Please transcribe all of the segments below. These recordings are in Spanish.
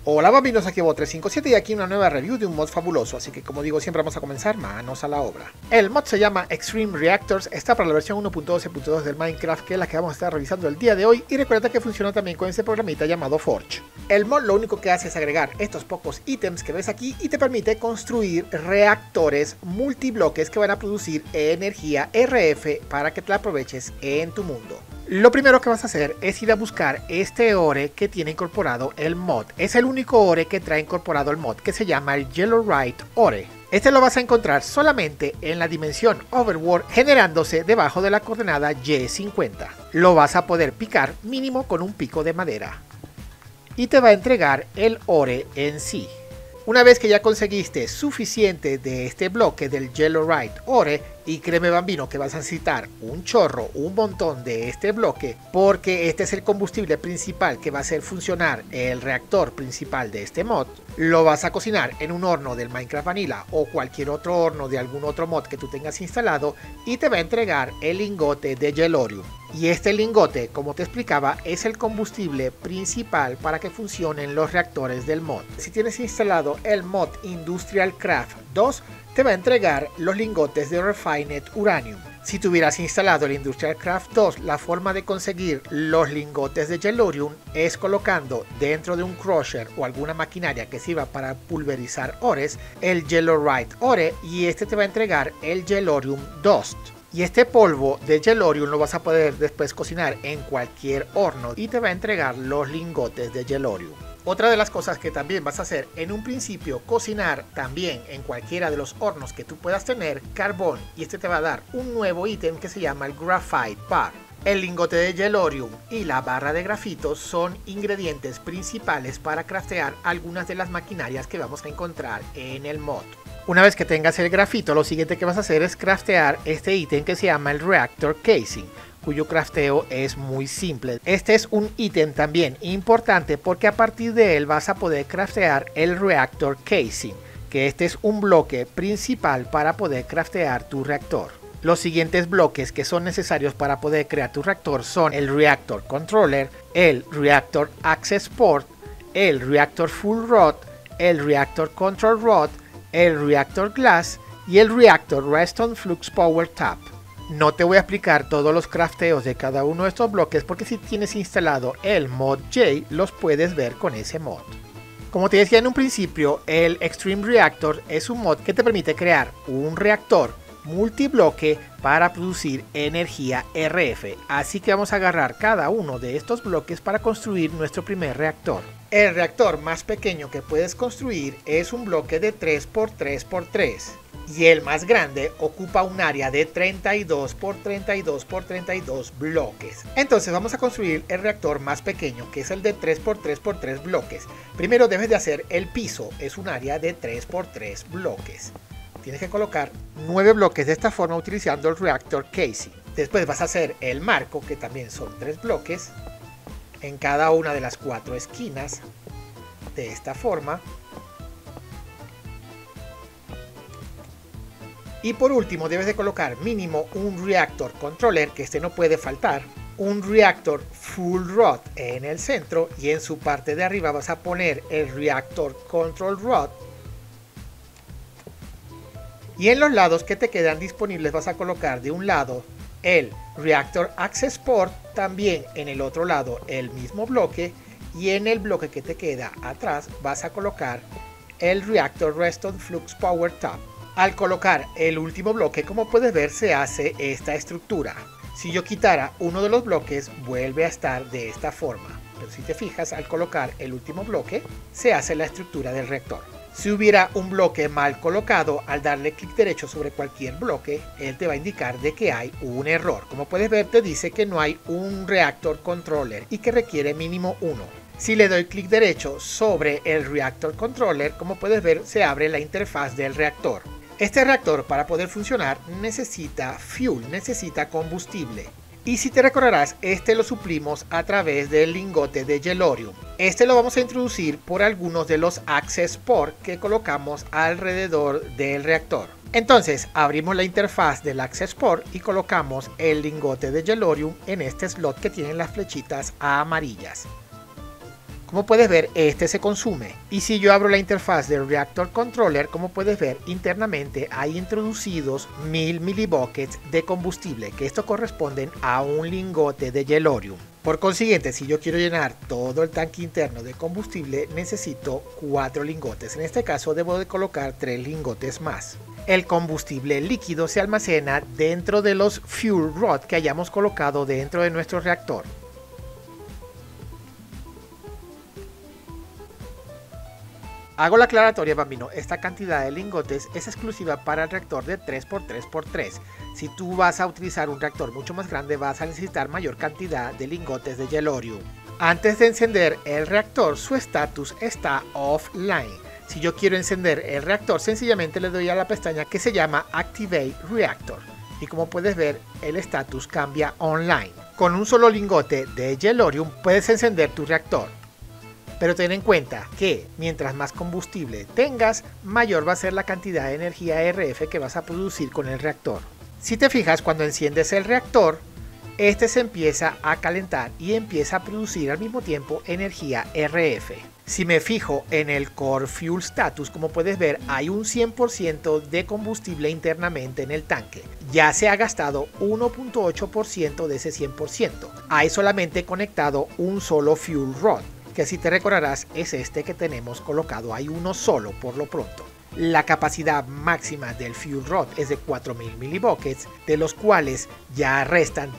Hola bambinos, aquí Bo357 y aquí una nueva review de un mod fabuloso, así que como digo siempre vamos a comenzar manos a la obra. El mod se llama Extreme Reactors, está para la versión 1.12.2 del Minecraft, que es la que vamos a estar revisando el día de hoy, y recuerda que funciona también con ese programita llamado Forge. El mod lo único que hace es agregar estos pocos ítems que ves aquí y te permite construir reactores multibloques que van a producir energía RF para que te la aproveches en tu mundo. Lo primero que vas a hacer es ir a buscar este ore que tiene incorporado el mod. Es el único ore que trae incorporado el mod, que se llama el Yellowite Ore. Este lo vas a encontrar solamente en la dimensión Overworld, generándose debajo de la coordenada Y50. Lo vas a poder picar mínimo con un pico de madera. Y te va a entregar el ore en sí. Una vez que ya conseguiste suficiente de este bloque del Yellowite Ore, y créeme bambino que vas a necesitar un chorro, un montón de este bloque, porque este es el combustible principal que va a hacer funcionar el reactor principal de este mod, lo vas a cocinar en un horno del Minecraft Vanilla o cualquier otro horno de algún otro mod que tú tengas instalado y te va a entregar el lingote de Yellorium. Y este lingote, como te explicaba, es el combustible principal para que funcionen los reactores del mod. Si tienes instalado el mod Industrial Craft 2, te va a entregar los lingotes de Refined Uranium. Si tuvieras instalado el Industrial Craft 2, la forma de conseguir los lingotes de Yellorium es colocando dentro de un crusher o alguna maquinaria que sirva para pulverizar ores el Yellowite Ore, y este te va a entregar el Yellorium Dust. Y este polvo de Yellorium lo vas a poder después cocinar en cualquier horno y te va a entregar los lingotes de Yellorium. Otra de las cosas que también vas a hacer en un principio, cocinar también en cualquiera de los hornos que tú puedas tener carbón, y este te va a dar un nuevo ítem que se llama el Graphite Bar. El lingote de Yellorium y la barra de grafito son ingredientes principales para craftear algunas de las maquinarias que vamos a encontrar en el mod. Una vez que tengas el grafito, lo siguiente que vas a hacer es craftear este ítem que se llama el Reactor Casing, cuyo crafteo es muy simple. Este es un ítem también importante porque a partir de él vas a poder craftear el Reactor Casing, que este es un bloque principal para poder craftear tu reactor. Los siguientes bloques que son necesarios para poder crear tu reactor son el Reactor Controller, el Reactor Access Port, el Reactor Full Rod, el Reactor Control Rod, el Reactor Glass y el Reactor Redstone Flux Power Tap. No te voy a explicar todos los crafteos de cada uno de estos bloques porque si tienes instalado el mod J los puedes ver con ese mod. Como te decía en un principio, el Extreme Reactor es un mod que te permite crear un reactor multibloque para producir energía RF, así que vamos a agarrar cada uno de estos bloques para construir nuestro primer reactor. El reactor más pequeño que puedes construir es un bloque de 3x3x3 y el más grande ocupa un área de 32x32x32 bloques. Entonces vamos a construir el reactor más pequeño, que es el de 3x3x3 bloques. Primero debes de hacer el piso, es un área de 3x3 bloques. Tienes que colocar 9 bloques de esta forma utilizando el Reactor Casing. Después vas a hacer el marco, que también son 3 bloques en cada una de las 4 esquinas de esta forma. Y por último debes de colocar mínimo un Reactor Controller, que este no puede faltar, un Reactor Full Rod en el centro, y en su parte de arriba vas a poner el Reactor Control Rod. Y en los lados que te quedan disponibles vas a colocar de un lado el Reactor Access Port, también en el otro lado el mismo bloque, y en el bloque que te queda atrás vas a colocar el Reactor Redstone Flux Power Tap. Al colocar el último bloque, como puedes ver, se hace esta estructura. Si yo quitara uno de los bloques, vuelve a estar de esta forma, pero si te fijas, al colocar el último bloque se hace la estructura del reactor. Si hubiera un bloque mal colocado, al darle clic derecho sobre cualquier bloque, él te va a indicar de que hay un error. Como puedes ver, te dice que no hay un Reactor Controller y que requiere mínimo uno. Si le doy clic derecho sobre el Reactor Controller, como puedes ver, se abre la interfaz del reactor. Este reactor, para poder funcionar, necesita fuel, necesita combustible. Y si te recordarás, este lo suplimos a través del lingote de Yellorium. Este lo vamos a introducir por algunos de los Access Port que colocamos alrededor del reactor. Entonces abrimos la interfaz del Access Port y colocamos el lingote de Yellorium en este slot que tiene las flechitas amarillas. Como puedes ver, este se consume. Y si yo abro la interfaz del Reactor Controller, como puedes ver, internamente hay introducidos 1000 millibuckets de combustible, que esto corresponden a un lingote de Yellorium. Por consiguiente, si yo quiero llenar todo el tanque interno de combustible, necesito 4 lingotes. En este caso debo de colocar 3 lingotes más. El combustible líquido se almacena dentro de los fuel rods que hayamos colocado dentro de nuestro reactor. Hago la aclaratoria, bambino, esta cantidad de lingotes es exclusiva para el reactor de 3x3x3. Si tú vas a utilizar un reactor mucho más grande, vas a necesitar mayor cantidad de lingotes de Yellorium. Antes de encender el reactor, su estatus está offline. Si yo quiero encender el reactor, sencillamente le doy a la pestaña que se llama Activate Reactor. Y como puedes ver, el estatus cambia online. Con un solo lingote de Yellorium puedes encender tu reactor. Pero ten en cuenta que mientras más combustible tengas, mayor va a ser la cantidad de energía RF que vas a producir con el reactor. Si te fijas, cuando enciendes el reactor, este se empieza a calentar y empieza a producir al mismo tiempo energía RF. Si me fijo en el Core Fuel Status, como puedes ver, hay un 100% de combustible internamente en el tanque. Ya se ha gastado 1.8% de ese 100%. Hay solamente conectado un solo Fuel Rod, que si te recordarás es este que tenemos colocado, hay uno solo por lo pronto. La capacidad máxima del Fuel Rod es de 4000 millibuckets, de los cuales ya restan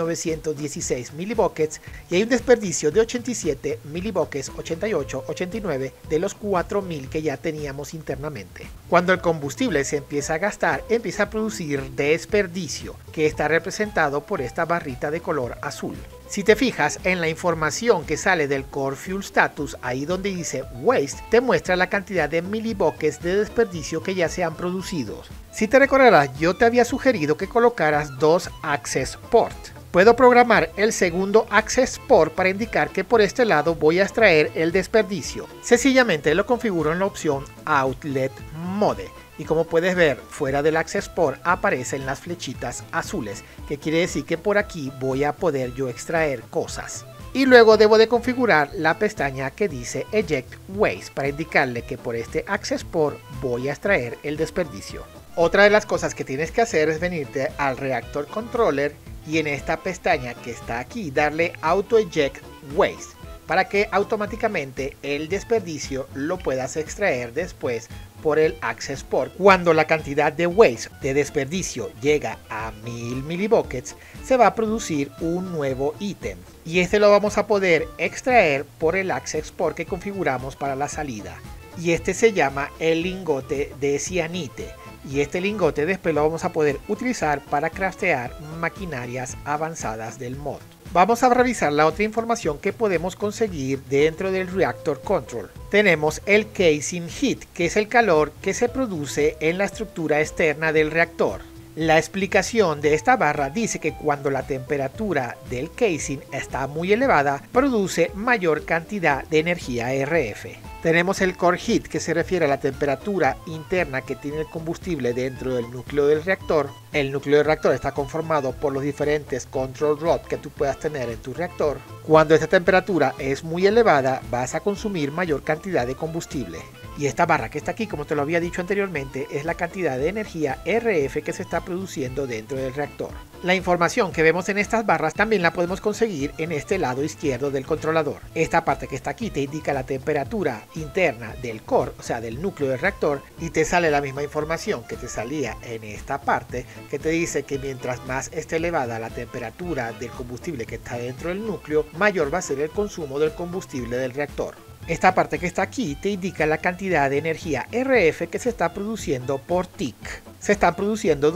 3916 millibuckets y hay un desperdicio de 87 millibuckets, 88, 89 de los 4000 que ya teníamos internamente. Cuando el combustible se empieza a gastar, empieza a producir desperdicio, que está representado por esta barrita de color azul. Si te fijas en la información que sale del Core Fuel Status, ahí donde dice Waste, te muestra la cantidad de millibuckets de desperdicio que ya se han producido. Si te recordarás, yo te había sugerido que colocaras 2 Access Port. Puedo programar el segundo Access Port para indicar que por este lado voy a extraer el desperdicio. Sencillamente lo configuro en la opción Outlet Mode. Y como puedes ver, fuera del Access Port aparecen las flechitas azules, que quiere decir que por aquí voy a poder yo extraer cosas. Y luego debo de configurar la pestaña que dice Eject Waste para indicarle que por este Access Port voy a extraer el desperdicio. Otra de las cosas que tienes que hacer es venirte al Reactor Controller y en esta pestaña que está aquí darle Auto Eject Waste, para que automáticamente el desperdicio lo puedas extraer después por el Access Port. Cuando la cantidad de waste, de desperdicio, llega a 1000 millibuckets, se va a producir un nuevo ítem. Y este lo vamos a poder extraer por el Access Port que configuramos para la salida. Y este se llama el lingote de cianite. Y este lingote después lo vamos a poder utilizar para craftear maquinarias avanzadas del mod. Vamos a revisar la otra información que podemos conseguir dentro del Reactor Control. Tenemos el Casing Heat, que es el calor que se produce en la estructura externa del reactor. La explicación de esta barra dice que cuando la temperatura del casing está muy elevada, produce mayor cantidad de energía RF. Tenemos el Core Heat, que se refiere a la temperatura interna que tiene el combustible dentro del núcleo del reactor. El núcleo del reactor está conformado por los diferentes control rods que tú puedas tener en tu reactor. Cuando esta temperatura es muy elevada, vas a consumir mayor cantidad de combustible. Y esta barra que está aquí, como te lo había dicho anteriormente, es la cantidad de energía RF que se está produciendo dentro del reactor. La información que vemos en estas barras también la podemos conseguir en este lado izquierdo del controlador. Esta parte que está aquí te indica la temperatura interna del core, o sea del núcleo del reactor, y te sale la misma información que te salía en esta parte, que te dice que mientras más esté elevada la temperatura del combustible que está dentro del núcleo, mayor va a ser el consumo del combustible del reactor. Esta parte que está aquí te indica la cantidad de energía RF que se está produciendo por tick. Se están produciendo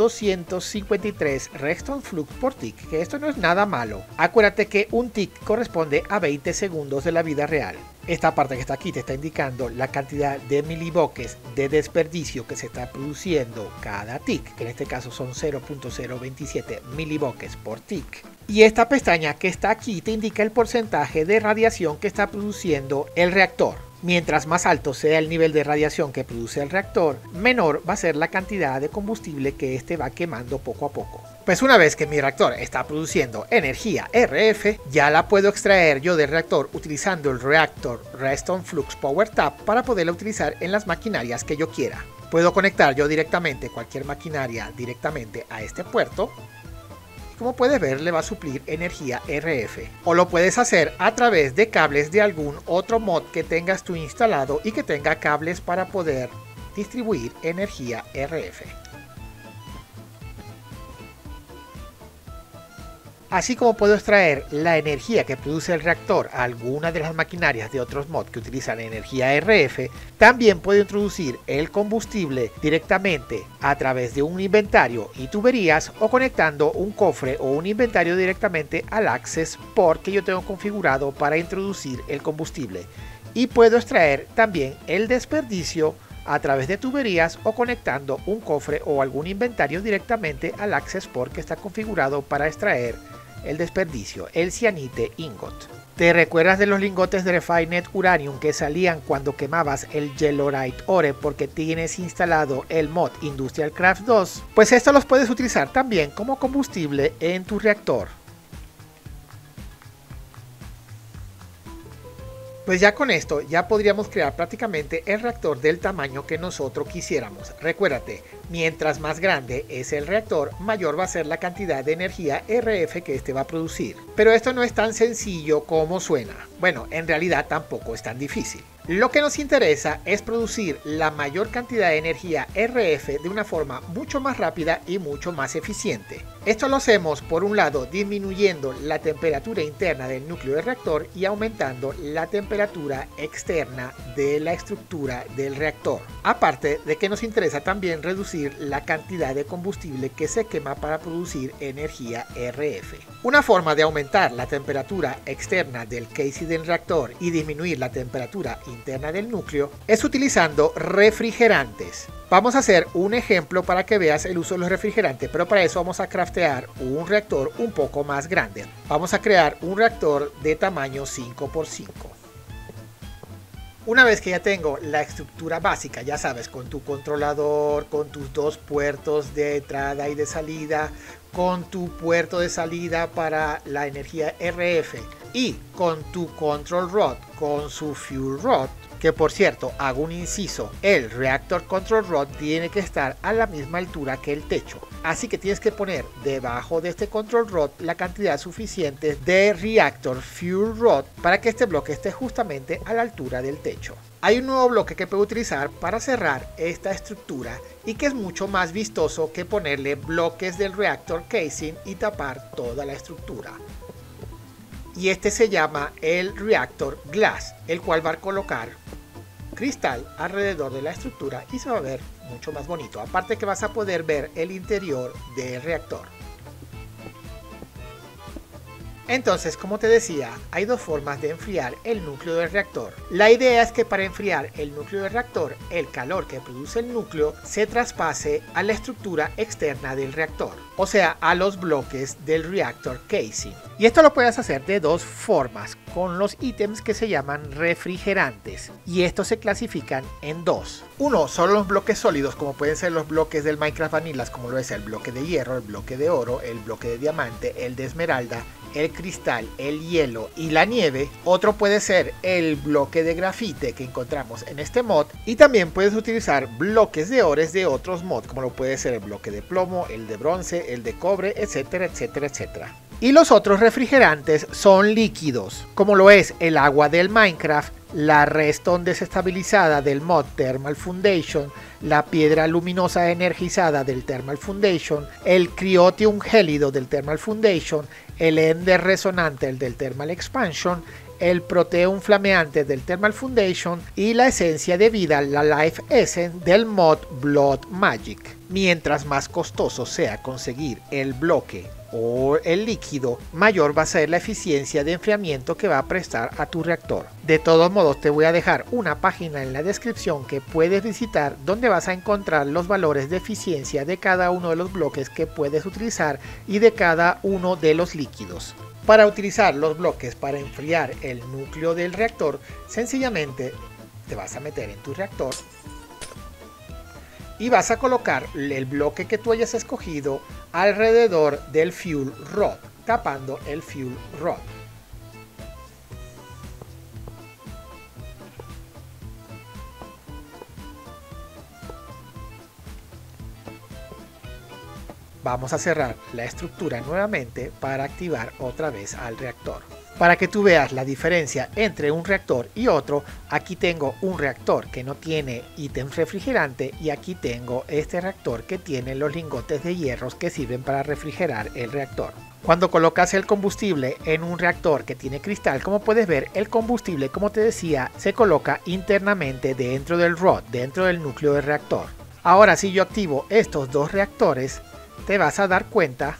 253 Redstone Flux por tick, que esto no es nada malo. Acuérdate que un tick corresponde a 20 segundos de la vida real. Esta parte que está aquí te está indicando la cantidad de milibuckets de desperdicio que se está produciendo cada tick, que en este caso son 0.027 milibuckets por tick. Y esta pestaña que está aquí te indica el porcentaje de radiación que está produciendo el reactor. Mientras más alto sea el nivel de radiación que produce el reactor, menor va a ser la cantidad de combustible que éste va quemando poco a poco. Pues una vez que mi reactor está produciendo energía RF, ya la puedo extraer yo del reactor utilizando el reactor Redstone Flux Power Tap para poderla utilizar en las maquinarias que yo quiera. Puedo conectar yo directamente cualquier maquinaria directamente a este puerto. Como puedes ver, le va a suplir energía RF. O lo puedes hacer a través de cables de algún otro mod que tengas tú instalado y que tenga cables para poder distribuir energía RF. Así como puedo extraer la energía que produce el reactor a alguna de las maquinarias de otros mods que utilizan energía RF, también puedo introducir el combustible directamente a través de un inventario y tuberías o conectando un cofre o un inventario directamente al Access Port que yo tengo configurado para introducir el combustible. Y puedo extraer también el desperdicio a través de tuberías o conectando un cofre o algún inventario directamente al Access Port que está configurado para extraer el desperdicio, el cianite ingot. ¿Te recuerdas de los lingotes de Refined Uranium que salían cuando quemabas el Yellorite Ore porque tienes instalado el mod Industrial Craft 2? Pues estos los puedes utilizar también como combustible en tu reactor. Pues ya con esto ya podríamos crear prácticamente el reactor del tamaño que nosotros quisiéramos. Recuérdate, mientras más grande es el reactor, mayor va a ser la cantidad de energía RF que este va a producir. Pero esto no es tan sencillo como suena. Bueno, en realidad tampoco es tan difícil. Lo que nos interesa es producir la mayor cantidad de energía RF de una forma mucho más rápida y mucho más eficiente. Esto lo hacemos por un lado disminuyendo la temperatura interna del núcleo del reactor y aumentando la temperatura externa de la estructura del reactor. Aparte de que nos interesa también reducir la cantidad de combustible que se quema para producir energía RF. Una forma de aumentar la temperatura externa del casing del reactor y disminuir la temperatura interna del núcleo es utilizando refrigerantes. Vamos a hacer un ejemplo para que veas el uso de los refrigerantes, pero para eso vamos a craftear un reactor un poco más grande. Vamos a crear un reactor de tamaño 5x5. Una vez que ya tengo la estructura básica, ya sabes, con tu controlador, con tus dos puertos de entrada y de salida, con tu puerto de salida para la energía RF y con tu control rod, con su fuel rod, que por cierto, hago un inciso, el reactor control rod tiene que estar a la misma altura que el techo. Así que tienes que poner debajo de este control rod la cantidad suficiente de reactor fuel rod para que este bloque esté justamente a la altura del techo. Hay un nuevo bloque que puedo utilizar para cerrar esta estructura y que es mucho más vistoso que ponerle bloques del reactor casing y tapar toda la estructura. Y este se llama el reactor glass, el cual va a colocar cristal alrededor de la estructura y se va a ver mucho más bonito. Aparte que vas a poder ver el interior del reactor. Entonces, como te decía, hay dos formas de enfriar el núcleo del reactor. La idea es que para enfriar el núcleo del reactor, el calor que produce el núcleo se traspase a la estructura externa del reactor, o sea, a los bloques del reactor casing. Y esto lo puedes hacer de dos formas, con los ítems que se llaman refrigerantes, y estos se clasifican en dos. Uno son los bloques sólidos, como pueden ser los bloques del Minecraft Vanilla, como lo es el bloque de hierro, el bloque de oro, el bloque de diamante, el de esmeralda, el cristal, el hielo y la nieve. Otro puede ser el bloque de grafite que encontramos en este mod, y también puedes utilizar bloques de ores de otros mods, como lo puede ser el bloque de plomo, el de bronce, el de cobre, etcétera, etcétera, etcétera. Y los otros refrigerantes son líquidos, como lo es el agua del Minecraft, la redstone desestabilizada del mod Thermal Foundation, la piedra luminosa energizada del Thermal Foundation, el criotium gélido del Thermal Foundation, el ender resonante del Thermal Expansion, el proteum flameante del Thermal Foundation y la esencia de vida, la Life Essence del mod Blood Magic. Mientras más costoso sea conseguir el bloque o el líquido, mayor va a ser la eficiencia de enfriamiento que va a prestar a tu reactor. De todos modos, te voy a dejar una página en la descripción que puedes visitar, donde vas a encontrar los valores de eficiencia de cada uno de los bloques que puedes utilizar y de cada uno de los líquidos. Para utilizar los bloques para enfriar el núcleo del reactor, sencillamente te vas a meter en tu reactor y vas a colocar el bloque que tú hayas escogido alrededor del fuel rod, tapando el fuel rod. Vamos a cerrar la estructura nuevamente para activar otra vez al reactor. Para que tú veas la diferencia entre un reactor y otro, aquí tengo un reactor que no tiene ítem refrigerante y aquí tengo este reactor que tiene los lingotes de hierro que sirven para refrigerar el reactor. Cuando colocas el combustible en un reactor que tiene cristal, como puedes ver, el combustible, como te decía, se coloca internamente dentro del rod, dentro del núcleo del reactor. Ahora, si yo activo estos dos reactores, te vas a dar cuenta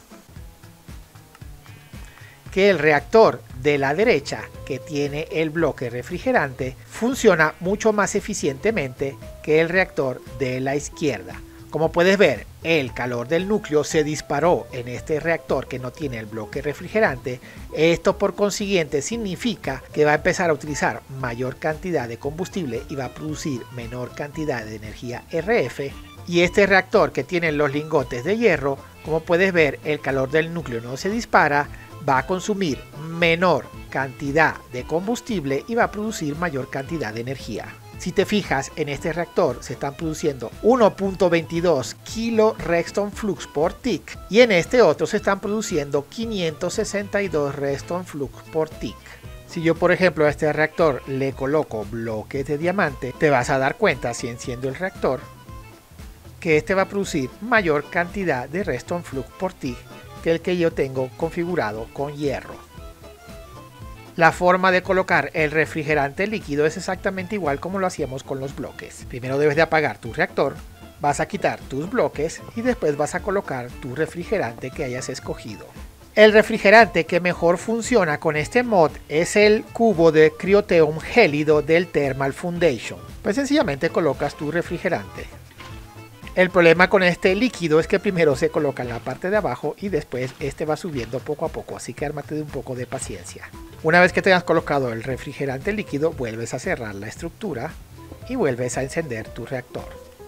que el reactor de la derecha, que tiene el bloque refrigerante, funciona mucho más eficientemente que el reactor de la izquierda. Como puedes ver, el calor del núcleo se disparó en este reactor que no tiene el bloque refrigerante. Esto por consiguiente significa que va a empezar a utilizar mayor cantidad de combustible y va a producir menor cantidad de energía RF. Y este reactor que tiene los lingotes de hierro, como puedes ver, el calor del núcleo no se dispara, va a consumir menor cantidad de combustible y va a producir mayor cantidad de energía. Si te fijas, en este reactor se están produciendo 1.22 kilo Redstone Flux por tick y en este otro se están produciendo 562 Redstone Flux por tick. Si yo, por ejemplo, a este reactor le coloco bloques de diamante, te vas a dar cuenta, si enciendo el reactor, que este va a producir mayor cantidad de Redstone Flux por tick que el que yo tengo configurado con hierro. La forma de colocar el refrigerante líquido es exactamente igual como lo hacíamos con los bloques. Primero debes de apagar tu reactor, vas a quitar tus bloques y después vas a colocar tu refrigerante que hayas escogido. El refrigerante que mejor funciona con este mod es el cubo de Cryotheum gélido del Thermal Foundation. Pues sencillamente colocas tu refrigerante. El problema con este líquido es que primero se coloca en la parte de abajo y después este va subiendo poco a poco, así que ármate de un poco de paciencia. Una vez que tengas colocado el refrigerante líquido, vuelves a cerrar la estructura y vuelves a encender tu reactor.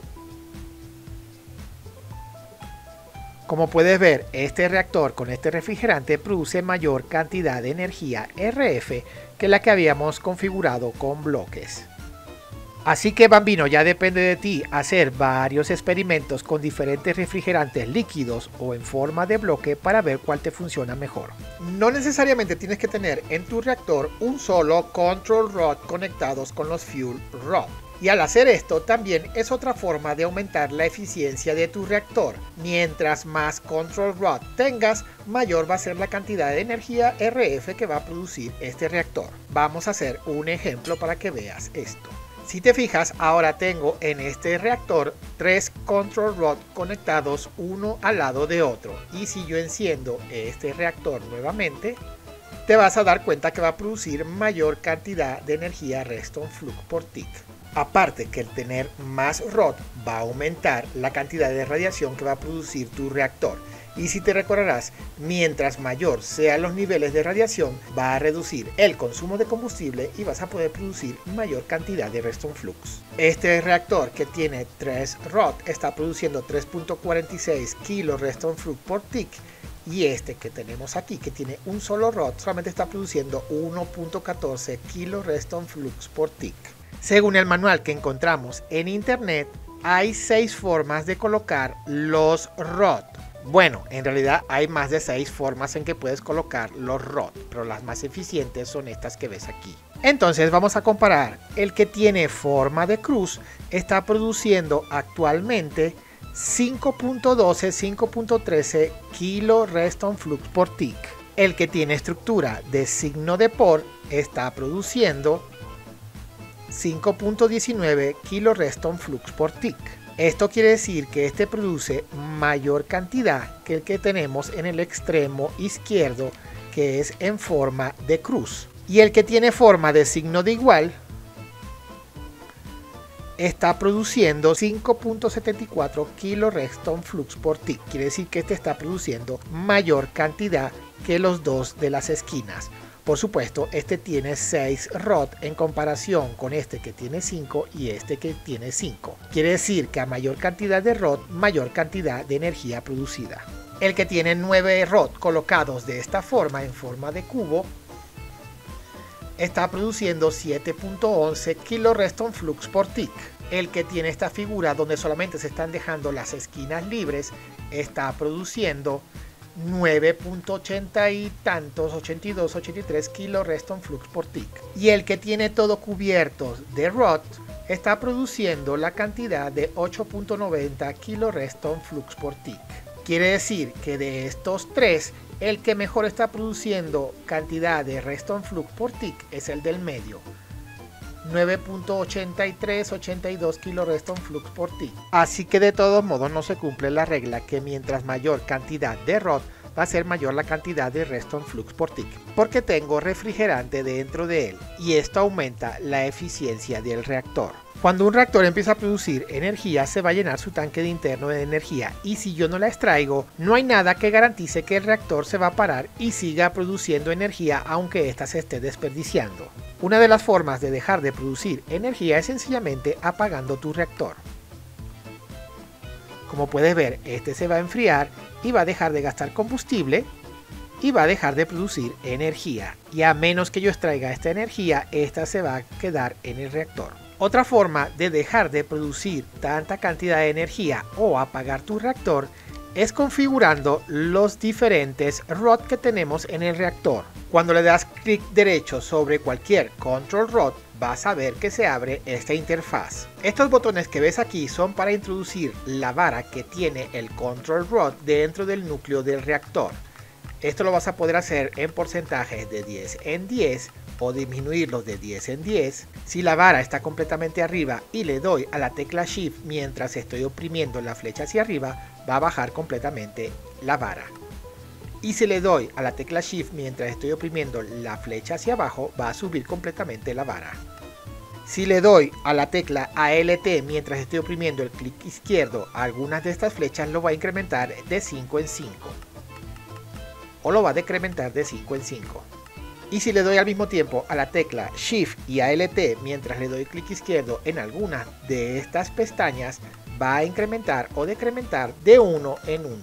Como puedes ver, este reactor con este refrigerante produce mayor cantidad de energía RF que la que habíamos configurado con bloques. Así que, Bambino, ya depende de ti hacer varios experimentos con diferentes refrigerantes líquidos o en forma de bloque para ver cuál te funciona mejor. No necesariamente tienes que tener en tu reactor un solo control rod conectados con los fuel rod. Y al hacer esto también es otra forma de aumentar la eficiencia de tu reactor. Mientras más control rod tengas, mayor va a ser la cantidad de energía RF que va a producir este reactor. Vamos a hacer un ejemplo para que veas esto. Si te fijas, ahora tengo en este reactor 3 control rod conectados uno al lado de otro. Y si yo enciendo este reactor nuevamente, te vas a dar cuenta que va a producir mayor cantidad de energía Redstone Flux por tick. Aparte que el tener más rod va a aumentar la cantidad de radiación que va a producir tu reactor. Y si te recordarás, mientras mayor sean los niveles de radiación, va a reducir el consumo de combustible y vas a poder producir mayor cantidad de Redstone Flux. Este reactor que tiene 3 rod está produciendo 3.46 kilo Redstone Flux por tick. Y este que tenemos aquí, que tiene un solo rod, solamente está produciendo 1.14 kilo Redstone Flux por tick. Según el manual que encontramos en internet, hay 6 formas de colocar los rod. Bueno, en realidad hay más de 6 formas en que puedes colocar los rod, pero las más eficientes son estas que ves aquí. Entonces vamos a comparar. El que tiene forma de cruz está produciendo actualmente 5.12, 5.13 kilo Redstone Flux por tick. El que tiene estructura de signo de por está produciendo 5.19 kilo Redstone Flux por tick. Esto quiere decir que este produce mayor cantidad que el que tenemos en el extremo izquierdo, que es en forma de cruz. Y el que tiene forma de signo de igual está produciendo 5.74 kilo Redstone Flux por tick. Quiere decir que este está produciendo mayor cantidad que los dos de las esquinas. Por supuesto, este tiene 6 ROT en comparación con este que tiene 5 y este que tiene 5. Quiere decir que a mayor cantidad de ROT, mayor cantidad de energía producida. El que tiene 9 ROT colocados de esta forma, en forma de cubo, está produciendo 7.11 kReston flux por tick. El que tiene esta figura donde solamente se están dejando las esquinas libres está produciendo 9.80 y tantos, 82, 83 kReston flux por tick. Y el que tiene todo cubierto de ROT está produciendo la cantidad de 8.90 kReston flux por tick. Quiere decir que de estos tres, el que mejor está produciendo cantidad de Reston flux por tick es el del medio. 9.8382 kReston flux por tick. Así que de todos modos no se cumple la regla que mientras mayor cantidad de ROT va a ser mayor la cantidad de Reston flux por tick, porque tengo refrigerante dentro de él y esto aumenta la eficiencia del reactor. Cuando un reactor empieza a producir energía, se va a llenar su tanque de interno de energía, y si yo no la extraigo, no hay nada que garantice que el reactor se va a parar y siga produciendo energía aunque ésta se esté desperdiciando. Una de las formas de dejar de producir energía es sencillamente apagando tu reactor. Como puedes ver, este se va a enfriar y va a dejar de gastar combustible y va a dejar de producir energía, y a menos que yo extraiga esta energía, esta se va a quedar en el reactor. Otra forma de dejar de producir tanta cantidad de energía o apagar tu reactor es configurando los diferentes ROT que tenemos en el reactor. Cuando le das clic derecho sobre cualquier control ROT, vas a ver que se abre esta interfaz. Estos botones que ves aquí son para introducir la vara que tiene el control ROT dentro del núcleo del reactor. Esto lo vas a poder hacer en porcentajes de 10 en 10 o disminuirlos de 10 en 10. Si la vara está completamente arriba y le doy a la tecla Shift mientras estoy oprimiendo la flecha hacia arriba, va a bajar completamente la vara. Y si le doy a la tecla Shift mientras estoy oprimiendo la flecha hacia abajo, va a subir completamente la vara. Si le doy a la tecla ALT mientras estoy oprimiendo el clic izquierdo a algunas de estas flechas, lo va a incrementar de 5 en 5. O lo va a decrementar de 5 en 5. Y si le doy al mismo tiempo a la tecla Shift y ALT mientras le doy clic izquierdo en alguna de estas pestañas, va a incrementar o decrementar de 1 en 1.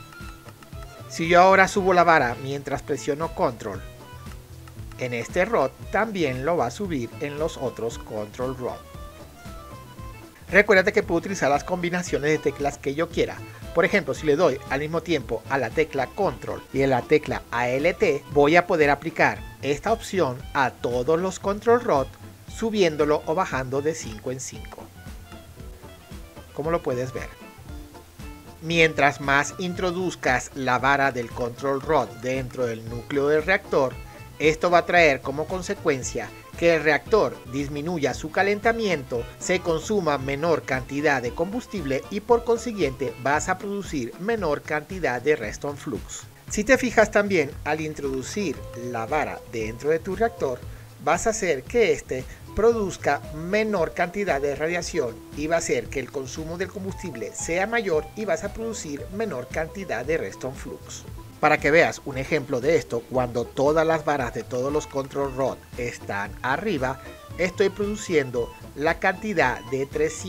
Si yo ahora subo la vara mientras presiono Control en este ROT, también lo va a subir en los otros Control ROT. Recuerda que puedo utilizar las combinaciones de teclas que yo quiera. Por ejemplo, si le doy al mismo tiempo a la tecla Control y a la tecla ALT, voy a poder aplicar esta opción a todos los Control ROT, subiéndolo o bajando de 5 en 5. Como lo puedes ver. Mientras más introduzcas la vara del Control ROT dentro del núcleo del reactor, esto va a traer como consecuencia que el reactor disminuya su calentamiento, se consuma menor cantidad de combustible y por consiguiente vas a producir menor cantidad de Reston flux. Si te fijas también, al introducir la vara dentro de tu reactor, vas a hacer que este produzca menor cantidad de radiación y va a hacer que el consumo del combustible sea mayor y vas a producir menor cantidad de Reston flux. Para que veas un ejemplo de esto, cuando todas las varas de todos los control ROT están arriba, estoy produciendo la cantidad de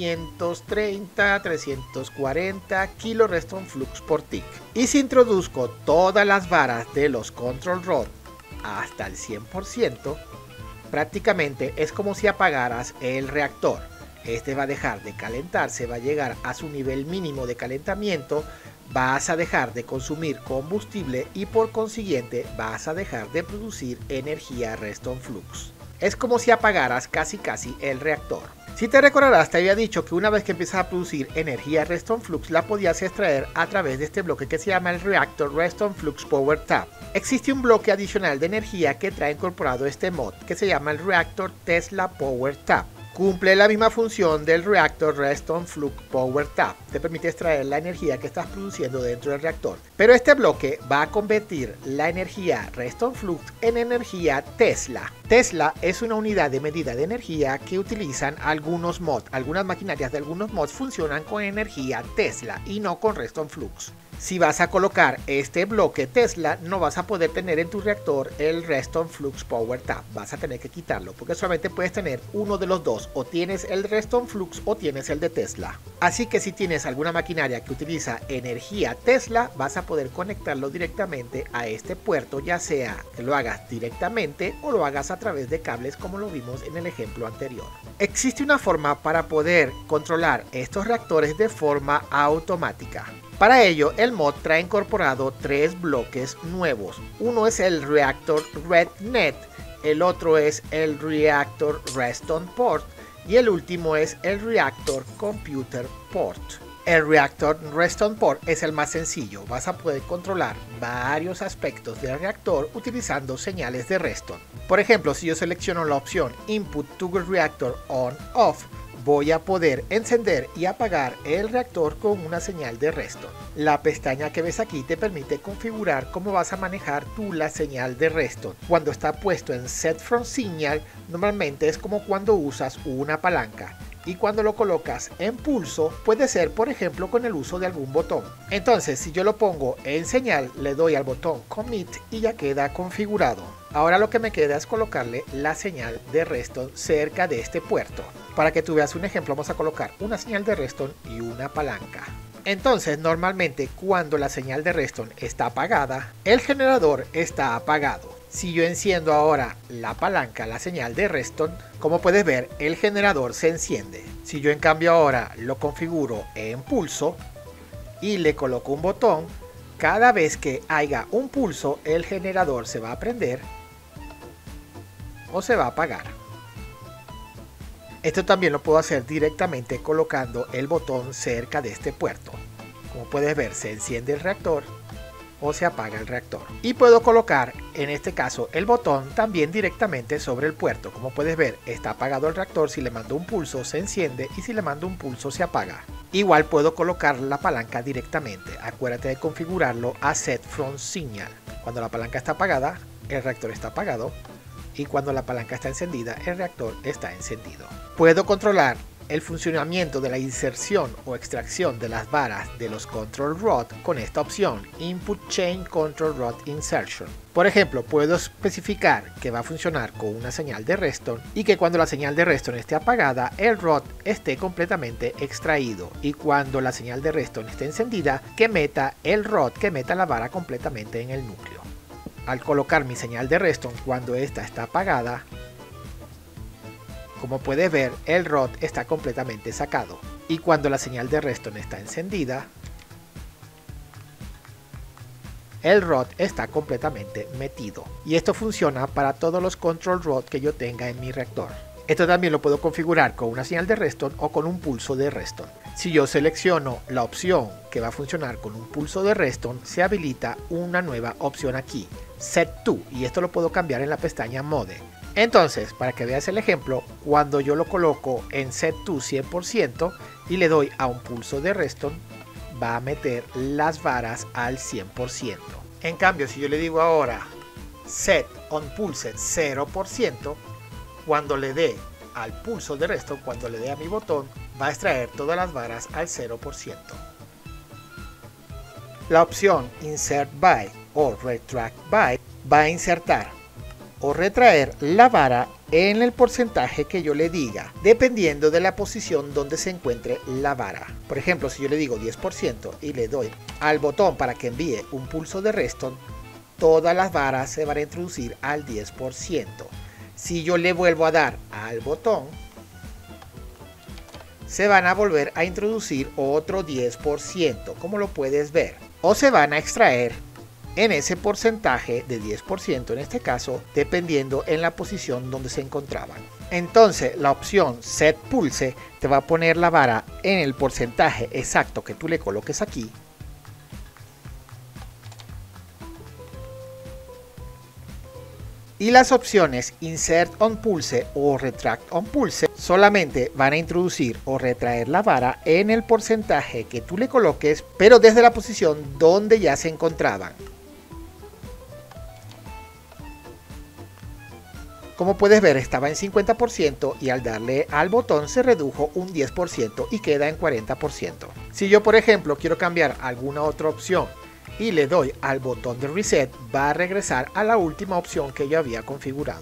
330, 340 kReston flux por tick. Y si introduzco todas las varas de los control ROT hasta el 100%, prácticamente es como si apagaras el reactor. Este va a dejar de calentarse, va a llegar a su nivel mínimo de calentamiento, vas a dejar de consumir combustible y por consiguiente vas a dejar de producir energía Reston flux. Es como si apagaras casi el reactor. Si te recordarás, te había dicho que una vez que empiezas a producir energía Reston flux la podías extraer a través de este bloque que se llama el Reactor Reston Flux Power Tap. Existe un bloque adicional de energía que trae incorporado este mod que se llama el Reactor Tesla Power Tap. Cumple la misma función del Reactor Reston Flux Power Tap. Te permite extraer la energía que estás produciendo dentro del reactor. Pero este bloque va a convertir la energía Reston Flux en energía Tesla. Tesla es una unidad de medida de energía que utilizan algunos mods. Algunas maquinarias de algunos mods funcionan con energía Tesla y no con Reston Flux. Si vas a colocar este bloque Tesla, no vas a poder tener en tu reactor el Reston Flux Power Tap. Vas a tener que quitarlo porque solamente puedes tener uno de los dos. O tienes el Reston Flux o tienes el de Tesla. Así que si tienes alguna maquinaria que utiliza energía Tesla, vas a poder conectarlo directamente a este puerto, ya sea que lo hagas directamente o lo hagas a través de cables como lo vimos en el ejemplo anterior. Existe una forma para poder controlar estos reactores de forma automática. Para ello, el mod trae incorporado tres bloques nuevos. Uno es el Reactor RedNet, el otro es el Reactor Reston Port y el último es el Reactor Computer Port. El Reactor Reston Port es el más sencillo. Vas a poder controlar varios aspectos del reactor utilizando señales de Reston. Por ejemplo, si yo selecciono la opción Input to Reactor On/Off, voy a poder encender y apagar el reactor con una señal de Reston. La pestaña que ves aquí te permite configurar cómo vas a manejar tú la señal de Reston. Cuando está puesto en Set From Signal, normalmente es como cuando usas una palanca. Y cuando lo colocas en pulso, puede ser por ejemplo con el uso de algún botón. Entonces, si yo lo pongo en señal, le doy al botón Commit y ya queda configurado. Ahora lo que me queda es colocarle la señal de Reston cerca de este puerto. Para que tú veas un ejemplo, vamos a colocar una señal de Reston y una palanca. Entonces, normalmente cuando la señal de Reston está apagada, el generador está apagado. Si yo enciendo ahora la palanca, la señal de Reston, como puedes ver, el generador se enciende. Si yo en cambio ahora lo configuro en pulso y le coloco un botón, cada vez que haya un pulso, el generador se va a prender o se va a apagar. Esto también lo puedo hacer directamente colocando el botón cerca de este puerto. Como puedes ver, se enciende el reactor o se apaga el reactor. Y puedo colocar, en este caso, el botón también directamente sobre el puerto. Como puedes ver, está apagado el reactor. Si le mando un pulso, se enciende, y si le mando un pulso, se apaga. Igual puedo colocar la palanca directamente. Acuérdate de configurarlo a Set From Signal. Cuando la palanca está apagada, el reactor está apagado. Y cuando la palanca está encendida, el reactor está encendido. Puedo controlar el funcionamiento de la inserción o extracción de las varas de los Control Rod con esta opción Input Chain Control Rod Insertion. Por ejemplo, puedo especificar que va a funcionar con una señal de Reston y que cuando la señal de Reston esté apagada, el rod esté completamente extraído, y cuando la señal de Reston esté encendida, que meta el rod, que meta la vara completamente en el núcleo. Al colocar mi señal de Reston cuando esta está apagada, como puedes ver, el rod está completamente sacado, y cuando la señal de Reston está encendida, el rod está completamente metido. Y esto funciona para todos los control rod que yo tenga en mi reactor. Esto también lo puedo configurar con una señal de Reston o con un pulso de Reston. Si yo selecciono la opción que va a funcionar con un pulso de Reston, se habilita una nueva opción aquí, Set To, y esto lo puedo cambiar en la pestaña Mode. Entonces, para que veas el ejemplo, cuando yo lo coloco en Set To 100% y le doy a un pulso de Reston, va a meter las varas al 100%. En cambio, si yo le digo ahora Set On Pulse 0%, cuando le dé al pulso de Reston, cuando le dé a mi botón, va a extraer todas las varas al 0%. La opción Insert By o Retract By va a insertar o retraer la vara en el porcentaje que yo le diga, dependiendo de la posición donde se encuentre la vara. Por ejemplo, si yo le digo 10% y le doy al botón para que envíe un pulso de Reston, todas las varas se van a introducir al 10%. Si yo le vuelvo a dar al botón, se van a volver a introducir otro 10%, como lo puedes ver, o se van a extraer en ese porcentaje de 10%, en este caso, dependiendo en la posición donde se encontraban. Entonces, la opción Set Pulse te va a poner la vara en el porcentaje exacto que tú le coloques aquí. Y las opciones Insert On Pulse o Retract On Pulse solamente van a introducir o retraer la vara en el porcentaje que tú le coloques, pero desde la posición donde ya se encontraban. Como puedes ver, estaba en 50% y al darle al botón se redujo un 10% y queda en 40%. Si yo, por ejemplo, quiero cambiar alguna otra opción y le doy al botón de reset, va a regresar a la última opción que yo había configurado.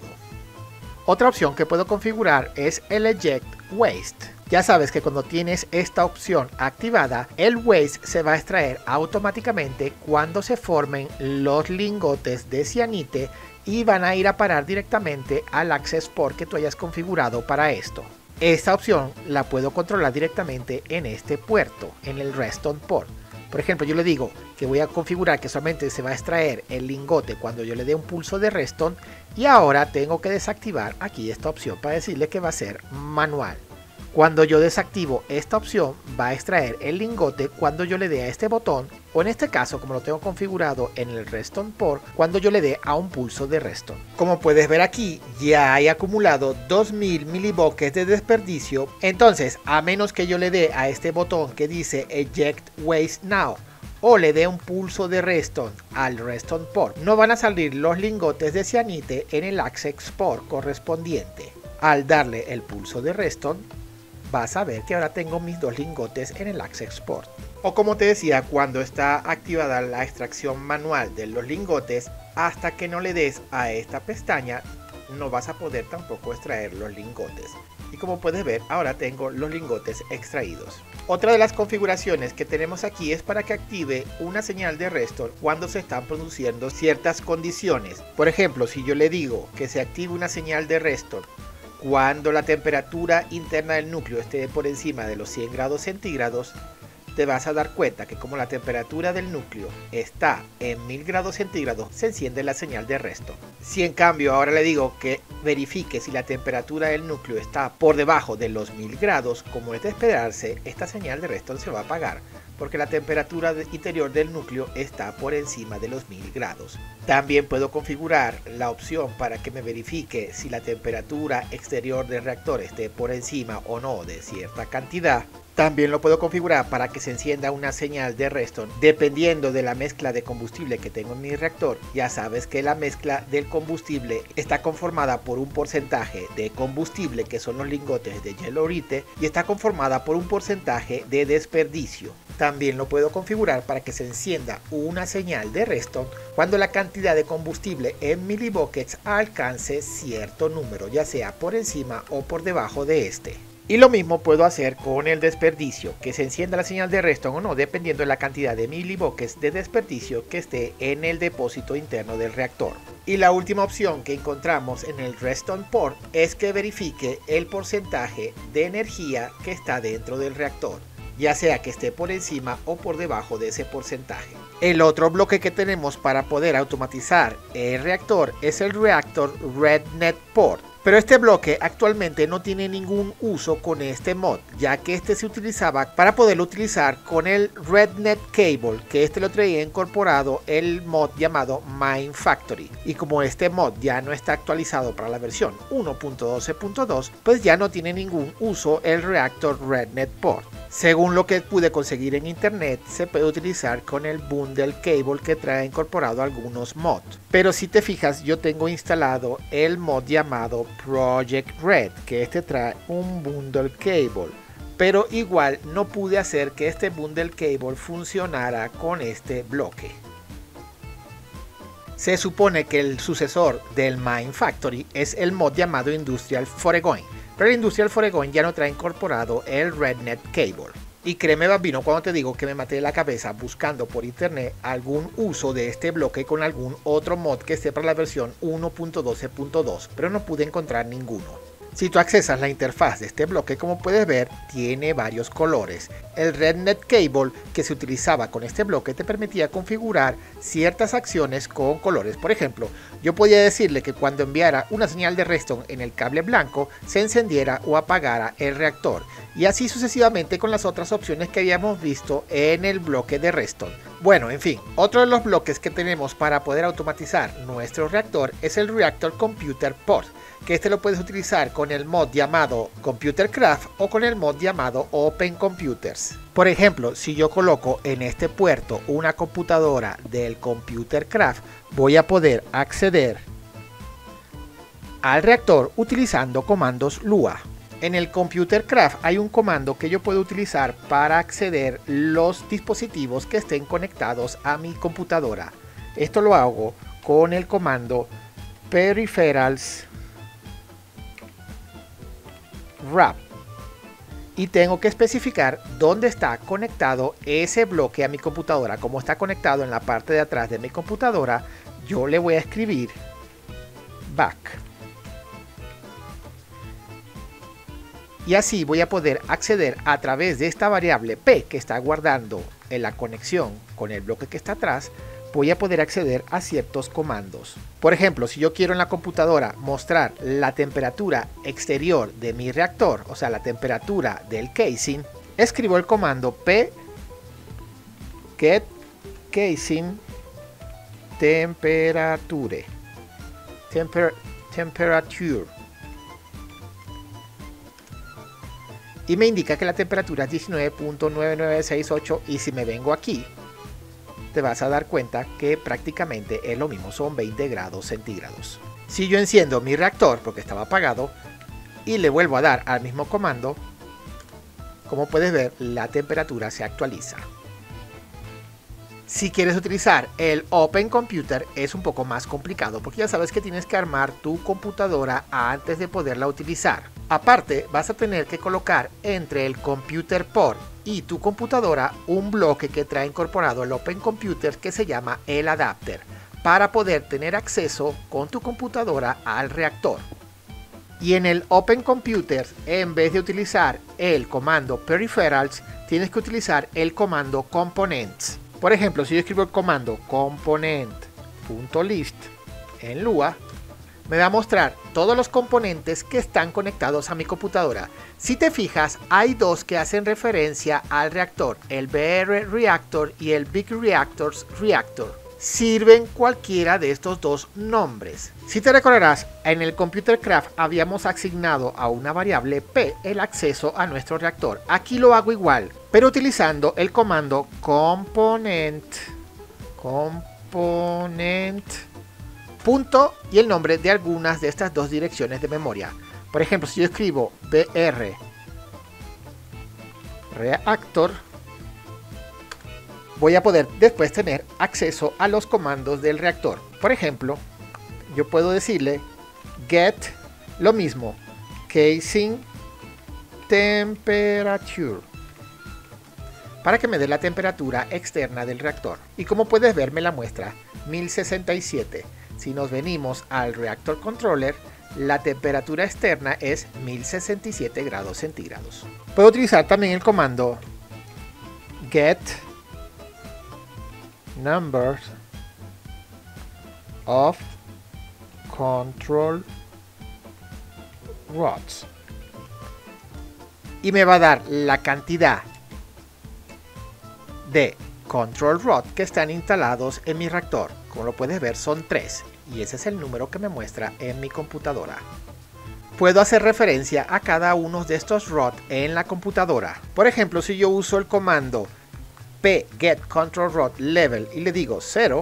Otra opción que puedo configurar es el Eject Waste. Ya sabes que cuando tienes esta opción activada, el waste se va a extraer automáticamente cuando se formen los lingotes de cianite y van a ir a parar directamente al Access Port que tú hayas configurado para esto. Esta opción la puedo controlar directamente en este puerto, en el Redstone Port. Por ejemplo, yo le digo que voy a configurar que solamente se va a extraer el lingote cuando yo le dé un pulso de Redstone, y ahora tengo que desactivar aquí esta opción para decirle que va a ser manual. Cuando yo desactivo esta opción, va a extraer el lingote cuando yo le dé a este botón, o en este caso, como lo tengo configurado en el Redstone Port, cuando yo le dé a un pulso de Redstone. Como puedes ver aquí, ya he acumulado 2000 milibuckets de desperdicio. Entonces, a menos que yo le dé a este botón que dice Eject Waste Now, o le dé un pulso de Redstone al Redstone Port, no van a salir los lingotes de cianite en el Access Port correspondiente. Al darle el pulso de Redstone, vas a ver que ahora tengo mis dos lingotes en el Access Port. O como te decía, cuando está activada la extracción manual de los lingotes, hasta que no le des a esta pestaña, no vas a poder tampoco extraer los lingotes. Y como puedes ver, ahora tengo los lingotes extraídos. Otra de las configuraciones que tenemos aquí es para que active una señal de Redstone cuando se están produciendo ciertas condiciones. Por ejemplo, si yo le digo que se active una señal de Redstone cuando la temperatura interna del núcleo esté por encima de los 100 grados centígrados, te vas a dar cuenta que como la temperatura del núcleo está en 1000 grados centígrados, se enciende la señal de Redstone. Si en cambio ahora le digo que verifique si la temperatura del núcleo está por debajo de los 1000 grados, como es de esperarse, esta señal de Redstone se va a apagar, porque la temperatura interior del núcleo está por encima de los 1000 grados. También puedo configurar la opción para que me verifique si la temperatura exterior del reactor esté por encima o no de cierta cantidad. También lo puedo configurar para que se encienda una señal de Redstone dependiendo de la mezcla de combustible que tengo en mi reactor. Ya sabes que la mezcla del combustible está conformada por un porcentaje de combustible, que son los lingotes de yellorite, y está conformada por un porcentaje de desperdicio. También lo puedo configurar para que se encienda una señal de Redstone cuando la cantidad de combustible en milibuckets alcance cierto número, ya sea por encima o por debajo de este. Y lo mismo puedo hacer con el desperdicio, que se encienda la señal de Redstone o no, dependiendo de la cantidad de milibuckets de desperdicio que esté en el depósito interno del reactor. Y la última opción que encontramos en el Redstone Port es que verifique el porcentaje de energía que está dentro del reactor, ya sea que esté por encima o por debajo de ese porcentaje. El otro bloque que tenemos para poder automatizar el reactor es el Reactor RedNet Port. Pero este bloque actualmente no tiene ningún uso con este mod, ya que este se utilizaba para poderlo utilizar con el RedNet Cable, que este lo traía incorporado el mod llamado Mine Factory. Y como este mod ya no está actualizado para la versión 1.12.2, pues ya no tiene ningún uso el Reactor RedNet Port. Según lo que pude conseguir en internet, se puede utilizar con el Bundle Cable que trae incorporado algunos mods. Pero si te fijas, yo tengo instalado el mod llamado Project Red, que este trae un Bundle Cable. Pero igual no pude hacer que este Bundle Cable funcionara con este bloque. Se supone que el sucesor del Mine Factory es el mod llamado Industrial Foregoing. Pero el Industrial Foregoing ya no trae incorporado el RedNet Cable. Y créeme, bambino, cuando te digo que me maté la cabeza buscando por internet algún uso de este bloque con algún otro mod que esté para la versión 1.12.2, pero no pude encontrar ninguno. Si tú accesas la interfaz de este bloque, como puedes ver, tiene varios colores. El RedNet Cable que se utilizaba con este bloque te permitía configurar ciertas acciones con colores. Por ejemplo, yo podía decirle que cuando enviara una señal de Redstone en el cable blanco, se encendiera o apagara el reactor. Y así sucesivamente con las otras opciones que habíamos visto en el bloque de Redstone. Bueno, en fin, otro de los bloques que tenemos para poder automatizar nuestro reactor es el Reactor Computer Port, que este lo puedes utilizar con el mod llamado ComputerCraft o con el mod llamado Open Computers. Por ejemplo, si yo coloco en este puerto una computadora del ComputerCraft, voy a poder acceder al reactor utilizando comandos Lua. En el Computer Craft hay un comando que yo puedo utilizar para acceder a los dispositivos que estén conectados a mi computadora. Esto lo hago con el comando Peripherals Wrap. Y tengo que especificar dónde está conectado ese bloque a mi computadora. Como está conectado en la parte de atrás de mi computadora, yo le voy a escribir back. Y así voy a poder acceder a través de esta variable P que está guardando en la conexión con el bloque que está atrás. Voy a poder acceder a ciertos comandos. Por ejemplo, si yo quiero en la computadora mostrar la temperatura exterior de mi reactor, o sea, la temperatura del casing, escribo el comando P get casing temperature. Y me indica que la temperatura es 19.9968 y si me vengo aquí, te vas a dar cuenta que prácticamente es lo mismo, son 20 grados centígrados. Si yo enciendo mi reactor porque estaba apagado y le vuelvo a dar al mismo comando, como puedes ver, la temperatura se actualiza. Si quieres utilizar el Open Computer es un poco más complicado porque ya sabes que tienes que armar tu computadora antes de poderla utilizar. Aparte, vas a tener que colocar entre el Computer Port y tu computadora un bloque que trae incorporado el Open Computer que se llama el adapter para poder tener acceso con tu computadora al reactor. Y en el Open Computer, en vez de utilizar el comando Peripherals, tienes que utilizar el comando Components. Por ejemplo, si yo escribo el comando component.list en Lua, me va a mostrar todos los componentes que están conectados a mi computadora. Si te fijas, hay dos que hacen referencia al reactor, el BR Reactor y el Big Reactors Reactor. Sirven cualquiera de estos dos nombres. Si te recordarás, en el Computer Craft habíamos asignado a una variable P el acceso a nuestro reactor. Aquí lo hago igual, pero utilizando el comando component punto y el nombre de algunas de estas dos direcciones de memoria. Por ejemplo, si yo escribo BR Reactor, voy a poder después tener acceso a los comandos del reactor. Por ejemplo, yo puedo decirle get lo mismo, casing temperature, para que me dé la temperatura externa del reactor. Y como puedes ver, me la muestra 1067. Si nos venimos al Reactor Controller, la temperatura externa es 1067 grados centígrados. Puedo utilizar también el comando get numbers of control rods y me va a dar la cantidad de control rod que están instalados en mi reactor. Como lo puedes ver, son 3 y ese es el número que me muestra en mi computadora. Puedo hacer referencia a cada uno de estos rods en la computadora. Por ejemplo, si yo uso el comando pGetControlRodLevel y le digo 0,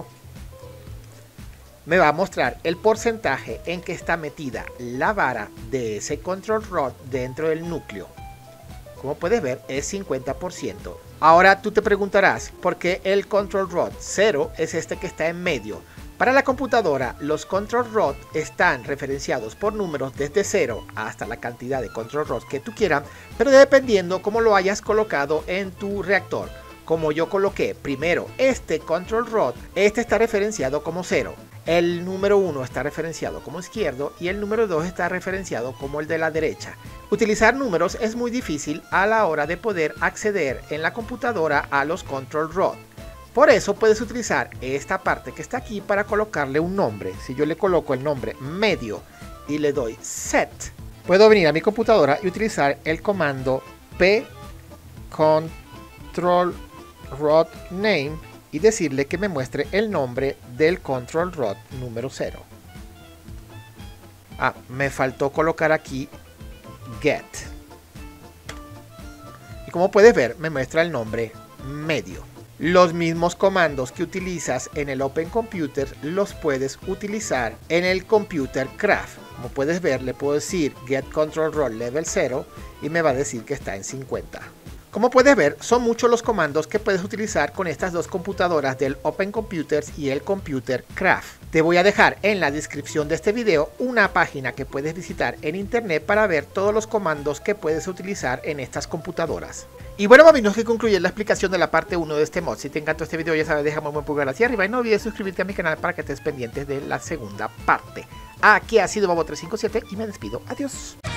me va a mostrar el porcentaje en que está metida la vara de ese control rod dentro del núcleo. Como puedes ver, es 50%. Ahora tú te preguntarás por qué el control rod 0 es este que está en medio. Para la computadora, los control rod están referenciados por números desde 0 hasta la cantidad de control rods que tú quieras, pero dependiendo cómo lo hayas colocado en tu reactor. Como yo coloqué primero este control rod, este está referenciado como 0. El número 1 está referenciado como izquierdo y el número 2 está referenciado como el de la derecha. Utilizar números es muy difícil a la hora de poder acceder en la computadora a los control rod. Por eso puedes utilizar esta parte que está aquí para colocarle un nombre. Si yo le coloco el nombre medio y le doy set, puedo venir a mi computadora y utilizar el comando pControlRodName y decirle que me muestre el nombre del control rod número 0. Me faltó colocar aquí get. Y como puedes ver, me muestra el nombre medio. Los mismos comandos que utilizas en el Open Computer los puedes utilizar en el Computer Craft. Como puedes ver, le puedo decir Get Control Roll Level 0 y me va a decir que está en 50. Como puedes ver, son muchos los comandos que puedes utilizar con estas dos computadoras del Open Computers y el Computer Craft. Te voy a dejar en la descripción de este video una página que puedes visitar en internet para ver todos los comandos que puedes utilizar en estas computadoras. Y bueno, maminos, que concluye la explicación de la parte 1 de este mod. Si te encantó este video, ya sabes, déjame un buen pulgar hacia arriba y no olvides suscribirte a mi canal para que estés pendientes de la segunda parte. Aquí ha sido Bobo357 y me despido. Adiós.